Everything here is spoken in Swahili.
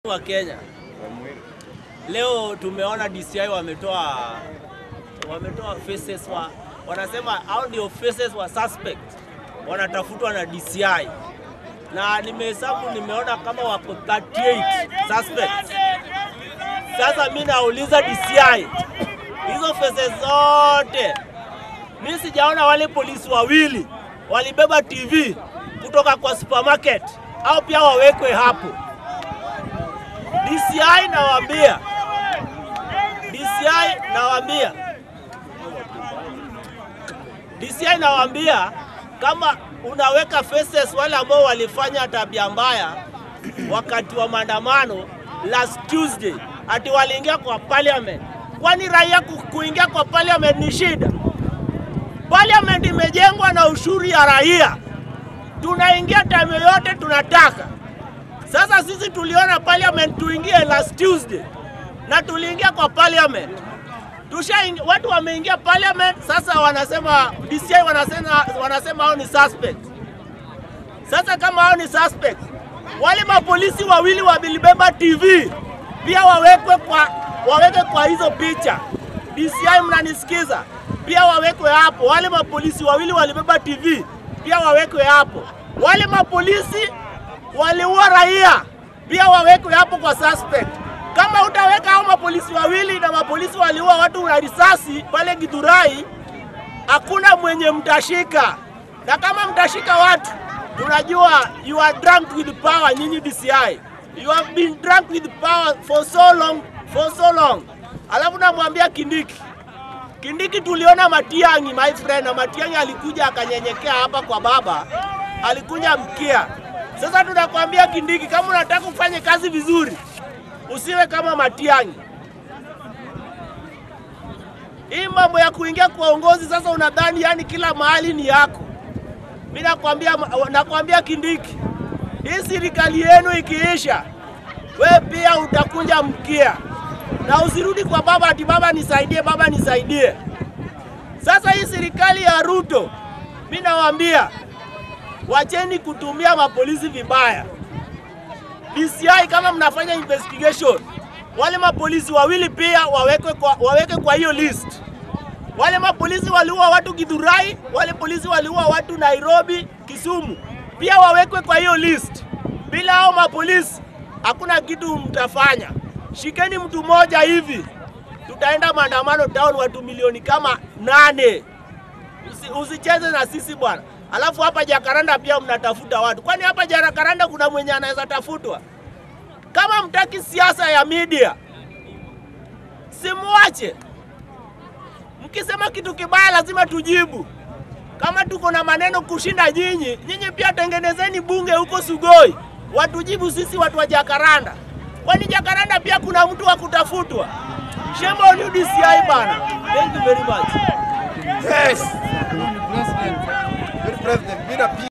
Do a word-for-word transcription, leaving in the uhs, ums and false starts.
wa Kenya. Leo tumeona D C I wametoa wametoa faces wa wanasema hao ndio faces wa suspect wanatafutwa na D C I. Na nimehesabu nimeona kama wako thirty-eight suspects. Sasa mimi nauliza D C I, hizo faces zote mimi sijaona wale polisi wawili walibeba T V kutoka kwa supermarket au pia wawekwe hapo. D C I nawaambia, D C I nawaambia, D C I nawaambia kama unaweka faces wale ambao walifanya tabia mbaya wakati wa maandamano last Tuesday, ati waliingia kwa Parliament. Kwani raia kuingia kwa Parliament ni shida? Parliament imejengwa na ushuru ya raia. Tunaingia time yote tunataka. Sasa sisi tuliona Parliament tuingie last Tuesday na tuliingia kwa Parliament. Tusha watu wameingia Parliament, sasa wanasema D C I wanasema wanasema hao ni suspect. Sasa kama hao ni suspect, wale mapolisi wawili wabilibeba T V pia wawekwe kwa waweke kwa hizo picha. D C I mnanisikiza? Pia wawekwe hapo. Wale mapolisi wawili walibeba T V pia wawekwe hapo. Wale mapolisi waliua raia pia wawekwe hapo kwa suspect. Kama utaweka hao mapolisi wawili na mapolisi waliua watu na risasi pale Githurai, hakuna mwenye mtashika. Na kama mtashika watu, tunajua you are drunk with power, nyinyi D C I. You have been drunk with power for so long, for so long. Alafu namwambia Kindiki. Kindiki tuliona Matiang'i, my friend, na Matiang'i alikuja akanyenyekea hapa kwa baba. Alikuja mkia. Sasa tunakwambia Kindiki, kama unataka ufanye kazi vizuri, usiwe kama Matiang'i. Hii mambo ya kuingia kwa uongozi sasa unadhani yani kila mahali ni yako. Mimi nakwambia nakwambia Kindiki, hii serikali yenu ikiisha, wewe pia utakunja mkia. Na usirudi kwa baba ati baba nisaidie, baba nisaidie. Sasa hii serikali ya Ruto, mimi nawaambia wacheni kutumia mapolisi vibaya. D C I kama mnafanya investigation, wale mapolisi wawili pia waweke kwa waweke kwa hiyo list. Wale mapolisi waliua watu Githurai, wale polisi waliua watu Nairobi, Kisumu, pia wawekwe kwa hiyo list. Bila hao mapolisi hakuna kitu mtafanya. Shikeni mtu moja hivi, tutaenda maandamano town watu milioni kama nane. Usi, usicheze na sisi bwana. Alafu hapa Jakaranda pia mnatafuta watu. Kwani hapa Jakaranda kuna mwenye anaweza tafutwa? Kama mtaki siasa ya media, simuache. Mkisema kitu kibaya lazima tujibu. Kama tuko na maneno kushinda nyinyi, nyinyi pia tengenezeni bunge huko Sugoi. Watujibu sisi watu wa Jakaranda. Kwani Jakaranda pia kuna mtu wa kutafutwa? Shame on you D C I bana. Thank you very much. Yes. Good president. Good president.